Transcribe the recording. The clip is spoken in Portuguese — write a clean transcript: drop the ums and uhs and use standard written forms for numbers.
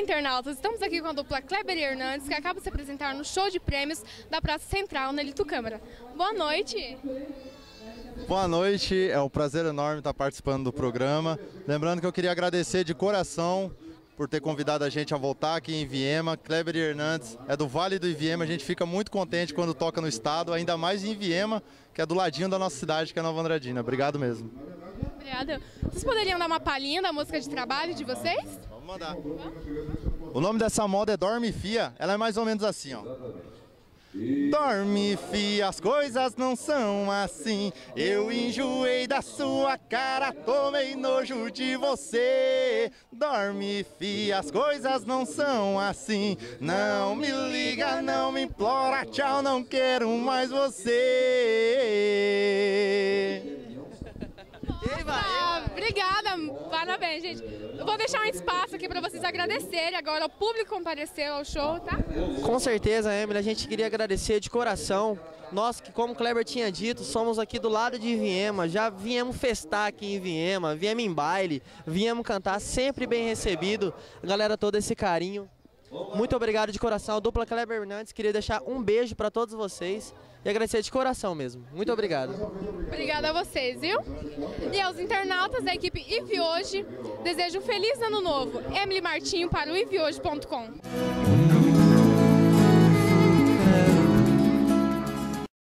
internautas, estamos aqui com a dupla Kleber e Hernandes, que acaba de se apresentar no show de prêmios da Praça Central, na Elito Câmara. Boa noite! Boa noite, é um prazer enorme estar participando do programa. Lembrando que eu queria agradecer de coração por ter convidado a gente a voltar aqui em Viema. Kleber e Hernandes é do Vale do Iviema, a gente fica muito contente quando toca no estado, ainda mais em Viema, que é do ladinho da nossa cidade, que é Nova Andradina. Obrigado mesmo. Obrigada. Vocês poderiam dar uma palhinha da música de trabalho de vocês? Vamos mandar. O nome dessa moda é Dorme Fia, ela é mais ou menos assim, ó. Dorme, fia, as coisas não são assim. Eu enjoei da sua cara, tomei nojo de você. Dorme, fia, as coisas não são assim. Não me liga, não me implora, tchau, não quero mais você. Obrigada, parabéns, gente. Eu vou deixar um espaço aqui para vocês agradecerem. Agora o público compareceu ao show, tá? Com certeza, Emily, a gente queria agradecer de coração. Nós que, como o Kleber tinha dito, somos aqui do lado de Viema, já viemos festar aqui em Viema, viemos em baile, viemos cantar, sempre bem recebido. Galera, todo esse carinho. Muito obrigado de coração, dupla Kleber Hernandes, queria deixar um beijo para todos vocês e agradecer de coração mesmo. Muito obrigado. Obrigada a vocês, viu? E aos internautas da equipe IVHoje, desejo um feliz ano novo. Emily Martinho para o ivhoje.com.